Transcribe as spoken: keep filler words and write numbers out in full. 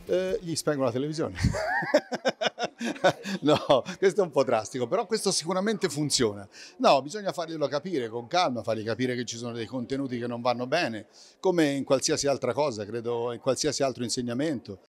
Eh, gli spengono la televisione. No, questo è un po' drastico, però questo sicuramente funziona. No, bisogna farglielo capire con calma, fargli capire che ci sono dei contenuti che non vanno bene, come in qualsiasi altra cosa, credo, in qualsiasi altro insegnamento.